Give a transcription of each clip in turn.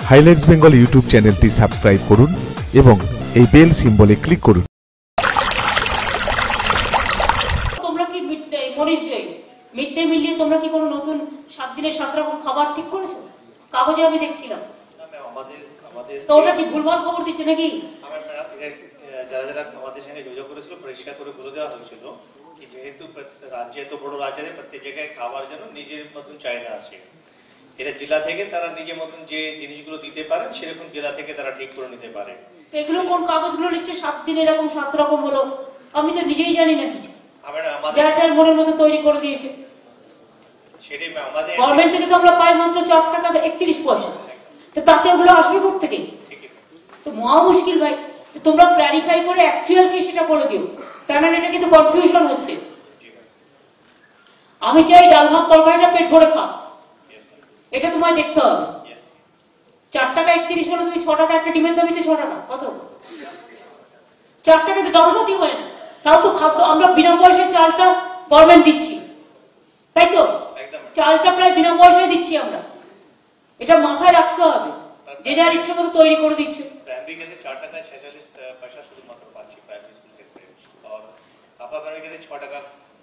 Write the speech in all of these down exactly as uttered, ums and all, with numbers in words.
Highlights Bengal YouTube চ্যানেলটি subscribe করুন এবং এই বেল সিম্বলে ক্লিক করুন। তোমরা কি মনীষ জয় মিড ডে মিল নিয়ে তোমরা কি কোনো নতুন সাত দিনের সাত রকম খাবার ঠিক করেছো? কাগজে আমি দেখছিলাম। আমাদের আমাদের তো ওটা কি ভুলভাল খবর দিচ্ছে নাকি? আমার যারা যারা আমাদের সঙ্গে যোগাযোগ করেছিল পরিষ্কার করে বলে দেওয়া হয়েছিল যে যেহেতু রাজ্য এত বড় রাজ্য আছে, প্রত্যেক জায়গায় খাবার যেন নিজের মতন চাহিদা আছে। যেটা জেলা থেকে তারা নিজের মতন যে জিনিসগুলো দিতে পারেন সেরকম জেলা থেকে তারা ঠিক করে নিতে পারে। এগুলো কোন কাগজগুলো লিখছে সাত দিন এরকম সাত রকম হলো? আমি তো নিজেই জানি না কিছু। যার যার মনের মতো তৈরি করে দিয়েছে। সেটাই আমাদের গভর্নমেন্ট থেকে তো আমরা পাই মাত্র চার টাকা একত্রিশ পয়সা। তো তাতে ওগুলো আসবে কোথেকে? তো মহা মুশকিল ভাই। তোমরা ক্ল্যারিফাই করে অ্যাকচুয়াল কি সেটা বলে দিও, কেন এটা কিন্তু কনফিউশন হচ্ছে। আমি চাই ডাল ভাত তরকারিটা পেট ভরে খা, এটা তোমায় দেখতে হবে। চার টাকা একত্রিশ হলো, তুমি ছ টাকা একটা ডিমের দামিতে ছ টাকা কত? চার টাকা তো ডাল ভাতই হয় না। তাও তো খাদ্য আমরা বিনা পয়সায় চালটা গভর্নমেন্ট দিচ্ছি, তাই তো? চালটা প্রায় বিনা পয়সায় দিচ্ছি আমরা, এটা মাথায় রাখতে হবে। যে যার ইচ্ছে মতো তৈরি করে দিচ্ছে। প্রাইমারি ক্ষেত্রে চার টাকা ছেচল্লিশ পয়সা শুধুমাত্র পাচ্ছি প্রাইমারি স্কুল ক্ষেত্রে, আর আপার প্রাইমারি ক্ষেত্রে ছ টাকা।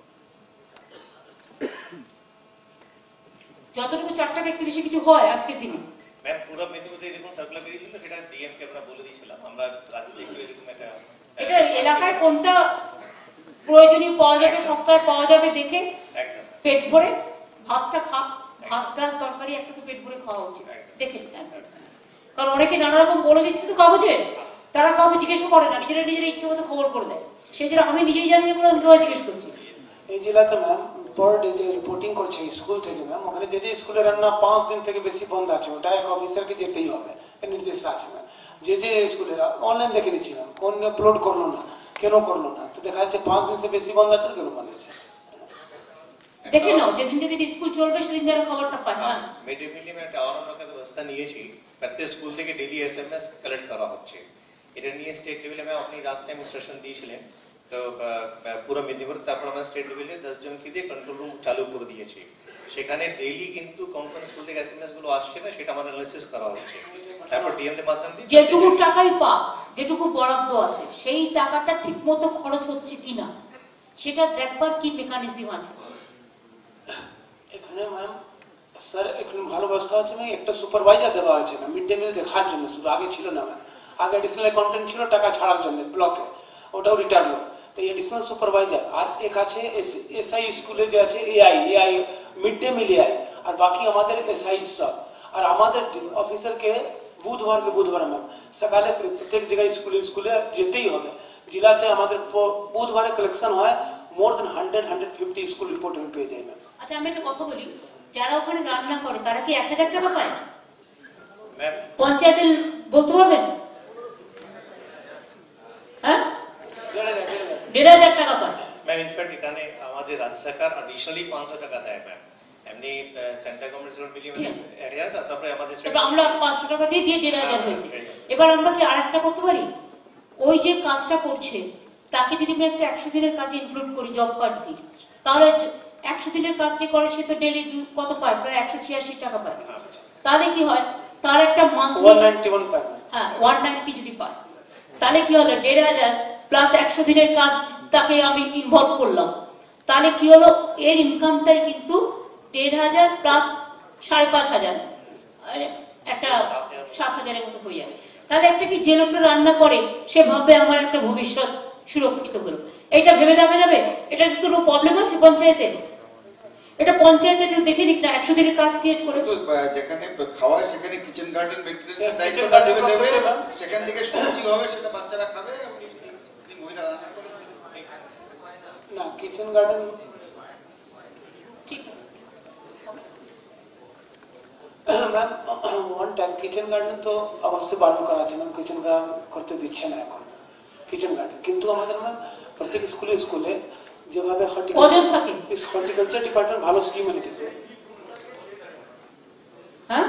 যতটুকু চার টাকা একত্রিশে কিছু হয় আজকের দিনে। ম্যাম পুরো মেদিনীপুরে এরকম সার্কুলার বেরিয়েছিল, সেটা ডিএম কে আমরা বলে দিয়েছিলাম। আমরা রাজ্যে একটু এরকম একটা এটা এলাকায় কোনটা প্রয়োজনীয় পাওয়া যাবে, সস্তায় পাওয়া যাবে দেখে পেট ভরে ভাতটা খা। ভাত ডাল তরকারি একটা তো পেট ভরে খাওয়া উচিত দেখে। কারণ অনেকে নানা রকম বলে দিচ্ছে তো কাগজে, তারা কাউকে জিজ্ঞেস করে না, নিজেরা নিজের ইচ্ছে মতো খবর করে দেয়। সেই জন্য আমি নিজেই জানি না বলে আমি কেউ জিজ্ঞেস করছি। এই জেলাতে ম্যাম পর ডে যে রিপোর্টিং করছে স্কুল থেকে ম্যাম, ওখানে যে যে স্কুলে রান্না পাঁচ দিন থেকে বেশি বন্ধ আছে, ওটা এক অফিসারকে যেতেই হবে, নির্দেশ আছে ম্যাম। যে যে স্কুলে অনলাইন দেখে নিচ্ছি ম্যাম, কোন আপলোড করলো না, কেন করলো না, তো দেখা যাচ্ছে পাঁচ দিন সে বেশি বন্ধ আছে, কেন বন্ধ আছে দেখে নাও। যেদিন যেদিন স্কুল চলবে সেদিন যারা খবরটা পায়। হ্যাঁ, মিড ডে মিলে একটা অন্য ব্যবস্থা নিয়েছি, প্রত্যেক স্কুল থেকে ডেইলি এসএমএস কালেক্ট করা হচ্ছে। এটা নিয়ে স্টেট লেভেলে আমি আপনি লাস্ট টাইম ইনস্ট্রাকশন দিয়েছিলেন, তো পুরো মেদিনীপুর, তারপর আমরা স্টেট লেভেলে দশ জনকে দিয়ে কন্ট্রোল রুম চালু করে দিয়েছি। সেখানে ডেইলি কিন্তু কোন কোন স্কুল থেকে এসএমএস গুলো আসছে না সেটা আমাদের অ্যানালিসিস করা হচ্ছে। তারপর ডিএম এর মাধ্যমে যেটুকু টাকাই পা, যেটুকু বরাদ্দ আছে সেই টাকাটা ঠিকমতো খরচ হচ্ছে কিনা সেটা দেখবার কি মেকানিজম আছে এখানে ম্যাম? স্যার এখানে ভালো ব্যবস্থা আছে ম্যাম, একটা সুপারভাইজার দেওয়া হয়েছে না মিড ডে মিল দেখার জন্য, শুধু আগে ছিল না ম্যাম। আগে এডিশনাল কন্টেন্ট ছিল টাকা ছাড়ার জন্য ব্লকে, ওটাও রিটার্ন হলো। তো এডিশনাল সুপারভাইজার আর এক আছে এসআই স্কুলে যে আছে AI AI mid day meal AI, আর বাকি আমাদের এসআই সব। আর আমাদের অফিসারকে বুধবারকে বুধবার ম্যাম সকালে প্রত্যেক জায়গায় স্কুলে স্কুলে যেতেই হবে। জেলাতে আমাদের বুধবারে কালেকশন হয়, more than hundred hundred fifty school report আমি পেয়ে যাই ম্যাম। আচ্ছা, আমি একটা কথা বলি, যারা ওখানে রান্না করে তারা কি এক হাজার টাকা পায়? পঞ্চায়েতের বলতে পারবেন? হ্যাঁ, দেড় হাজার টাকা পায় ম্যাম। ইনফ্যাক্ট এখানে আমাদের রাজ্য সরকার অ্যাডিশনালি পাঁচশো টাকা দেয় ম্যাম। এমনি সেন্ট্রাল গভর্নমেন্ট মিলিয়ন এক হাজার, তারপরে আমাদের আমরা পাঁচশো টাকা দিয়ে দিয়ে দেড় হাজার হয়েছে। এবার আমরা কি আরেকটা করতে পারি? ওই যে কাজটা করছে তাকে যদি আমি একটা একশো দিনের কাজে ইনক্লুড করি, জব কার্ড দিই, তাহলে একশো দিনের কাজ যে করে সে তো ডেলি কত পায়? প্রায় একশো ছিয়াশি টাকা পায়। তাহলে কি হয়, তার একটা মান্থলি হ্যাঁ ওয়ান নাইনটি যদি পায়, তাহলে কি হলো? দেড় হাজার প্লাস একশো দিনের কাজ তাকে আমি ইনভলভ করলাম, তাহলে কি হলো? এর ইনকামটাই কিন্তু দেড় হাজার প্লাস সাড়ে পাঁচ হাজার, একটা সাত হাজারের মতো হয়ে যাবে। তাহলে একটা কি যে লোকটা রান্না করে সে ভাববে আমার একটা ভবিষ্যৎ সুরক্ষিত হলো। এটা ভেবে দেখা যাবে? এটা কিন্তু কোনো প্রবলেম আছে পঞ্চায়েতে? এটা পঞ্চায়েতে একটু দেখে নিক না, একশো দিনের কাজ ক্রিয়েট করে। যেখানে খাওয়া সেখানে কিচেন গার্ডেন মেইনটেনেন্সের দায়িত্বটা দেবে দেবে, সেখান থেকে সবজি হবে, সেটা বাচ্চারা খাবে, মহিলা রান্না করে না কিচেন গার্ডেন। ঠিক আছে ma'am, one time kitchen garden তো অবশ্যই বারণ করা আছে ম্যাম, কিচেন গার্ডেন করতে দিচ্ছে না এখন কিচেন গার্ডেন। কিন্তু আমাদের ম্যাম প্রত্যেক স্কুলে স্কুলে যেভাবে হর্টিকালচার ডিপার্টমেন্ট ভালো স্কিম এনেছে স্যার। হ্যাঁ,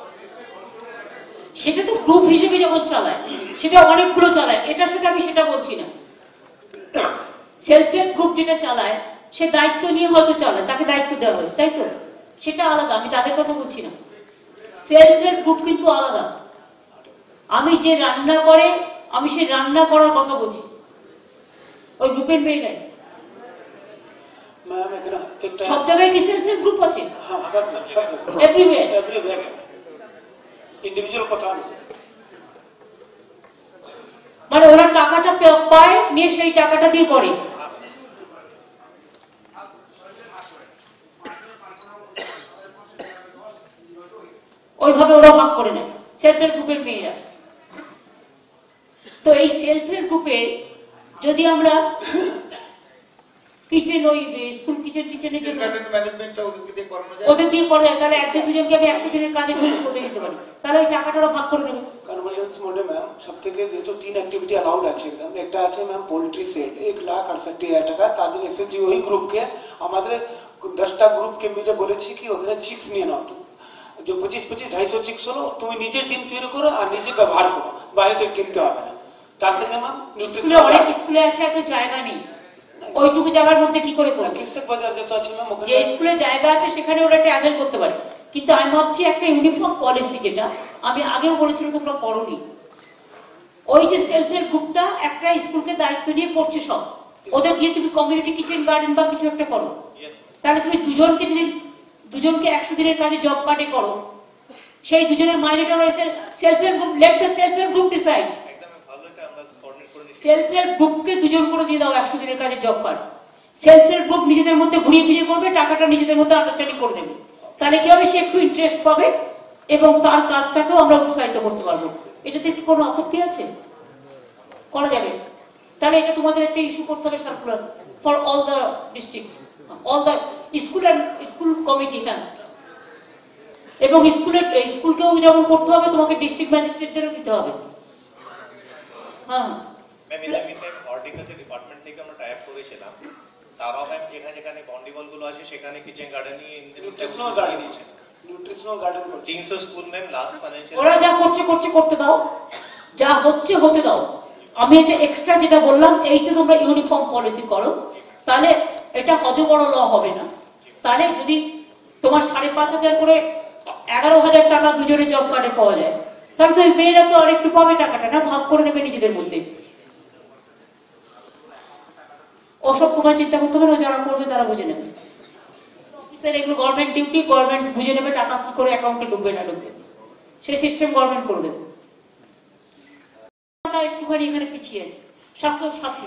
সেটা তো গ্রুপ হিসেবে যখন চালায় সেটা অনেকগুলো চালায়, এটা সেটা আমি সেটা বলছি না। সেলফ হেল্প গ্রুপ যেটা চালায় সে দায়িত্ব নিয়ে হয়তো চালায়, তাকে দায়িত্ব দেওয়া হয়েছে, তাই তো? সেটা আলাদা, আমি তাদের কথা বলছি না। সেলফ হেল্প গ্রুপ কিন্তু আলাদা। আমি যে রান্না করে আমি সেই রান্না করার কথা বলছি, ওই গ্রুপের মেয়েরাই। मैम एक एक সব জায়গায় কি সেলফ হেল্প গ্রুপ আছে? हाँ सब सब এভরিওয়্যার एवरीवेयर इंडिविजुअल কথা না, মানে ওরা টাকাটা পায়, নিয়ে সেই টাকাটা দিয়ে করে। ওইভাবে ওরা ভাগ করে নেয় সেলফ হেল্প গ্রুপের মেয়েরা। তো এই সেলফ হেল্প গ্রুপে যদি আমরা কিচেন, ওই স্কুল কিচেন টিচেনের জন্য ম্যানেজমেন্টটা ওদেরকে দিয়ে করানো যায়, ওদের দিয়ে করা যায়, তাহলে একজন দুজনকে আমি একশো দিনের কাজে করে দিতে পারি, তাহলে ওই টাকাটা ওরা ভাগ করে নেবে। কনভার্জেন্স মোডে ম্যাম সব থেকে যেহেতু তিন অ্যাক্টিভিটি অ্যালাউড আছে একদম, একটা আছে ম্যাম পোল্ট্রি সেট এক লাখ আটষট্টি হাজার টাকা, তার জন্য এসএসজি ওই গ্রুপকে আমাদের দশটা গ্রুপকে মিলে বলেছি কি ওখানে চিক্স নিয়ে নাও, যে পঁচিশ পঁচিশ ঢাইশো চিক্স হলো, তুমি নিজে ডিম তৈরি করো আর নিজে ব্যবহার করো, বাইরে থেকে কিনতে হবে না। তার থেকে ম্যাম স্কুলে অনেক স্কুলে আছে এত জায়গা নেই, ওইটুকু জায়গার মধ্যে কি করে করবে? কৃষক বাজার যেটা আছে ম্যাম, যে স্কুলে জায়গা আছে সেখানে ওরা ট্রাভেল করতে পারে, কিন্তু আমি ভাবছি একটা ইউনিফর্ম পলিসি, যেটা আমি আগেও বলেছিলাম তোমরা করোনি, ওই যে সেলফ হেল্প গ্রুপটা একটা স্কুলকে দায়িত্ব নিয়ে করছে সব, ওদের দিয়ে তুমি কমিউনিটি কিচেন গার্ডেন বা কিছু একটা করো, তাহলে তুমি দুজনকে যদি দুজনকে একশো দিনের কাজে জব কার্ডে করো, সেই দুজনের মাইনেটা রয়েছে self help group, let the self help group decide. Self help গ্রুপকে দুজন করে দিয়ে দাও একশো দিনের কাজে job card, self help group নিজেদের মধ্যে ঘুরিয়ে ফিরিয়ে করবে, টাকাটা নিজেদের মধ্যে আন্ডারস্ট্যান্ডিং করে নেবে, তাহলে কি হবে? সে একটু ইন্টারেস্ট পাবে এবং তার কাজটাকেও আমরা উৎসাহিত করতে পারবো। এটাতে কি কোনো আপত্তি আছে? করা যাবে। তাহলে এটা তোমাদের একটা ইস্যু করতে হবে circular for all the district, all the school and school committee. হ্যাঁ, এবং স্কুলের স্কুলকেও যেমন করতে হবে, তোমাকে ডিস্ট্রিক্ট ম্যাজিস্ট্রেটদেরও দিতে হবে। হ্যাঁ ma'am, in the meantime horticulture department থেকে আমরা টাই আপ করেছিলাম, তারাও ম্যাম যেখানে যেখানে কন্ডিবল গুলো আছে সেখানে কিচেন গার্ডেনিং নিউট্রিশনাল গার্ডেন দিয়েছে, নিউট্রিশনাল গার্ডেন তিনশো স্কুল ম্যাম লাস্ট ফাইন্যান্সিয়াল। ওরা যা করছে করছে করতে দাও, যা হচ্ছে হতে দাও। আমি এটা এক্সট্রা যেটা বললাম, এইটা তোমরা ইউনিফর্ম পলিসি করো, তাহলে এটা হজবড় ল হবে না। তাহলে যদি তোমার সাড়ে পাঁচ হাজার করে এগারো হাজার টাকা দুজনের জব কার্ডে পাওয়া যায়, তাহলে তো মেয়েরা তো আর একটু পাবে টাকাটা, না ভাগ করে নেবে নিজেদের মধ্যে। ওসব তোমার চিন্তা করতে হবে না, যারা করবে তারা বুঝে নেবে। স্যার এগুলো গভর্নমেন্ট ডিউটি, গভর্নমেন্ট বুঝে নেবে টাকা কি করে অ্যাকাউন্টে ঢুকবে না ঢুকবে, সেই সিস্টেম গভর্নমেন্ট করে দেবে। একটুখানি এখানে পিছিয়ে আছে স্বাস্থ্য সাথী।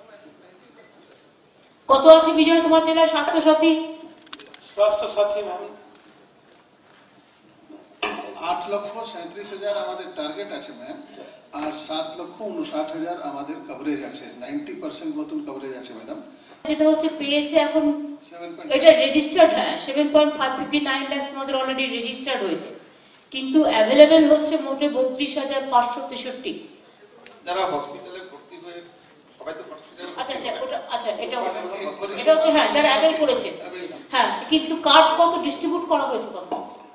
কত আছে বিজয় তোমার জেলায় স্বাস্থ্য সাথী? স্বাস্থ্য সাথী ম্যাম আট লক্ষ সাঁত্রিশ হাজার আমাদের টার্গেট আছে ম্যাম, আর সাত লক্ষ উনষাট হাজার আমাদের কভারেজ আছে, নাইনটি পার্সেন্ট মতন কভারেজ আছে ম্যাডাম। যেটা হচ্ছে পেয়েছে এখন এটা রেজিস্টার্ড, হ্যাঁ seven point five fifty nine lakh আমাদের অলরেডি রেজিস্টার্ড হয়েছে, কিন্তু অ্যাভেলেবেল হচ্ছে মোটে বত্রিশ হাজার পাঁচশো তেষট্টি। যারা হসপিটালে ভর্তি হয়ে সবাই তো হসপিটালে, আচ্ছা আচ্ছা ওটা আচ্ছা এটা এটা হচ্ছে হ্যাঁ যারা অ্যাভেল করেছে, হ্যাঁ কিন্তু কার্ড কত ডিস্ট্রিবিউট করা হয়েছে কত?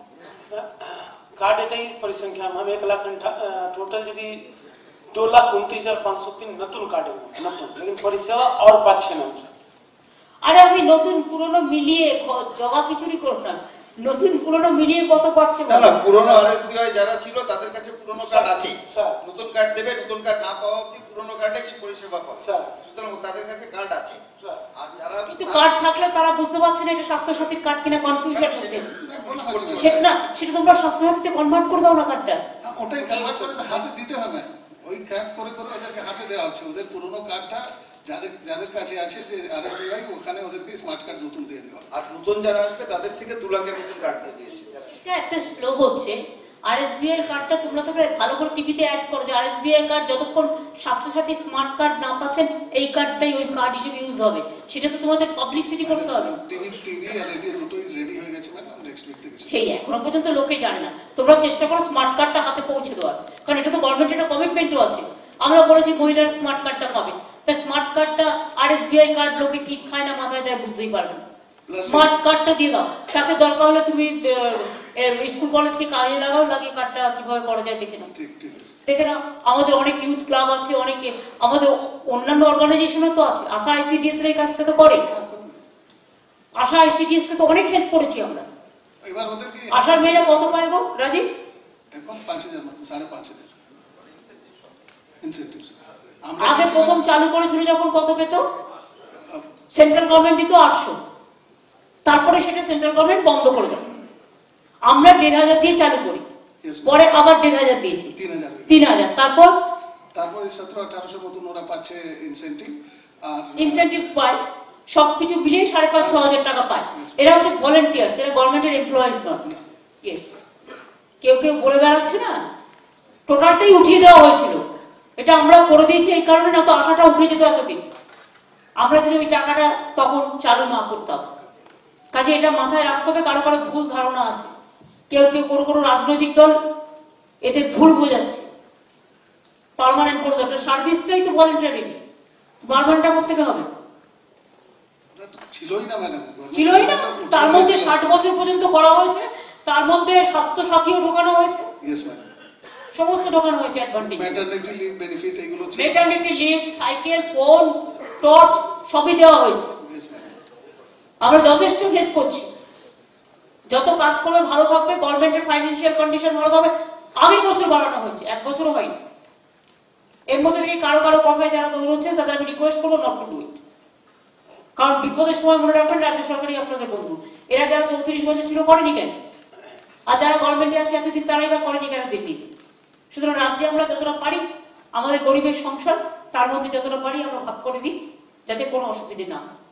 कार्ड এটাই পরিসংখ্যা हम एक लाख टोटल যদি दो लाख उनतीस हजार पाँच सौ तीन নতুন কার্ড নতুন, लेकिन পরিষেবা আর পাচ্ছে না। আরে আমি নতুন পুরনো মিলিয়ে জগা খিচুড়ি করব না, নতুন পুরনো মিলিয়ে কত পাচ্ছে? না না, পুরনো আরএসবিআই যারা ছিল তাদের কাছে পুরনো কার্ড আছে, নতুন কার্ড দেবে, নতুন কার্ড না পাওয়া অবধি পুরনো কার্ডে পরিষেবা পাবে, সুতরাং তাদের কাছে কার্ড আছে। আর যারা কিন্তু কার্ড থাকলে তারা বুঝতে পারছে না এটা স্বাস্থ্য সাথীর কার্ড কিনা, কনফিউশন হচ্ছে। সেটা না, সেটা তোমরা স্বাস্থ্য সাথীতে কনভার্ট করে দাও না কার্ডটা। ওটাই কনভার্ট করে হাতে দিতে হবে, ওই কার্ড করে করে ওদেরকে হাতে দেওয়া হচ্ছে, ওদের পুরনো কার্ডটা যাদের যাদের কাছে আছে যে আরএসবিআই ওখানে ওদেরকে স্মার্ট কার্ড নতুন দিয়ে দেওয়া, আর নতুন যারা আসবে তাদের থেকে দু লাখের নতুন কার্ড দিয়ে দিয়েছে। এটা একটা স্লো হচ্ছে। আরএসবিআই কার্ডটা তোমরা তো ভালো করে টিভিতে অ্যাড করো যে আরএসবিআই কার্ড যতক্ষণ স্বাস্থ্যসাথী স্মার্ট কার্ড না পাচ্ছেন এই কার্ডটাই ওই কার্ড হিসেবে ইউজ হবে, সেটা তো তোমাদের পাবলিসিটি করতে হবে। টিভি টিভি আর রেডিও দুটোই রেডি হয়ে গেছে ম্যাডাম, নেক্সট উইক থেকে সেই এখনো পর্যন্ত লোকে জানে না। তোমরা চেষ্টা করো স্মার্ট কার্ডটা হাতে পৌঁছে দেওয়ার, কারণ এটা তো গভর্নমেন্টের একটা কমিটমেন্টও আছে। আমরা বলেছি মহিলারা স্মার্ট কার্ডটা পাবে, তাই স্মার্ট কার্ডটা আরএসবিআই কার্ড লোকে কি খায় না মাথায় দেয় বুঝতেই পারবে না। স্মার্ট কার্ডটা দিয়ে দাও, সাথে দরকার হলে তুমি স্কুল কলেজকে কাজে লাগাও, লাগিয়ে কার্ডটা কিভাবে করা যায় দেখে নাও। দেখে নাও, আমাদের অনেক ইউথ ক্লাব আছে, অনেকে আমাদের অন্যান্য অর্গানাইজেশনও তো আছে। আশা আইসিডিএস এর এই কাজটা তো করে, আশা আইসিডিএস কে তো অনেক হেল্প করেছি আমরা। এবার ওদেরকে আশার মেয়েরা কত পায় গো রাজীব? এখন পাঁচ হাজার মতো, সাড়ে পাঁচ হাজার। ইনসেনটিভস আগে প্রথম চালু করেছিল যখন কত পেত? সেন্ট্রাল গভর্নমেন্ট দিত আটশো, তারপরে সেটা সেন্ট্রাল গভর্নমেন্ট বন্ধ করে দেয়। আমরা দেড় হাজার দিয়ে চালু করি, পরে আবার দেড় হাজার দিয়েছি, তিন হাজার। তারপর তারপরে সতেরো আঠারোশো মতন ওরা পাচ্ছে ইনসেন্টিভ, আর ইনসেন্টিভ পায়, সবকিছু মিলিয়ে সাড়ে পাঁচ ছ হাজার টাকা পায়। এরা হচ্ছে ভলেন্টিয়ার্স, এরা গভর্নমেন্টের এমপ্লয়িজ নয়। ইয়েস, কেউ কেউ বলে বেড়াচ্ছে না, টোটালটাই উঠিয়ে দেওয়া হয়েছিল। এটা আমরা করে দিয়েছি এই কারণে, না তো আশাটা উঠে যেত এতদিন, আমরা যদি ওই টাকাটা তখন চালু না করতাম। কাজে এটা মাথায় রাখতে হবে, কারো কারো ভুল ধারণা আছে, কেউ কেউ কোনো কোনো রাজনৈতিক দল এদের ভুল বোঝাচ্ছে। পার্মানেন্ট করে দেবে, সার্ভিসটাই তো ভলেন্টারি, পার্মানেন্টটা করতে হবে ছিলই না ম্যাডাম, ছিলই না। তার মধ্যে ষাট বছর পর্যন্ত করা হয়েছে, তার মধ্যে স্বাস্থ্য সাথীও ঢোকানো হয়েছে, সমস্ত ঢোকানো হয়েছে। অ্যাডভান্টেজ, ম্যাটারনিটি লিভ বেনিফিট, এগুলো maternity leave, cycle, phone, torch সবই দেওয়া হয়েছে। আমরা যথেষ্ট হেল্প করছি, যত কাজ করবে ভালো থাকবে, গভর্নমেন্টের ফাইন্যান্সিয়াল কন্ডিশন ভালো থাকবে। আগের বছর বাড়ানো হয়েছে, এক বছরও হয়নি। এর মধ্যে থেকে কারো কারো কথায় যারা দৌড়চ্ছে তাদের আমি রিকোয়েস্ট করবো নট টু ডু ইট, কারণ বিপদের সময় মনে রাখবেন রাজ্য সরকারই আপনাদের বন্ধু। এরা যারা চৌত্রিশ বছর ছিল করেনি কেন, আর যারা গভর্নমেন্টে আছে এতদিন তারাই বা করেনি কেন দিল্লি। সুতরাং রাজ্যে আমরা যতটা পারি আমাদের গরিবের সংসার, তার মধ্যে যতটা পারি আমরা ভাগ করে দিই, যাতে কোনো অসুবিধা না হয়।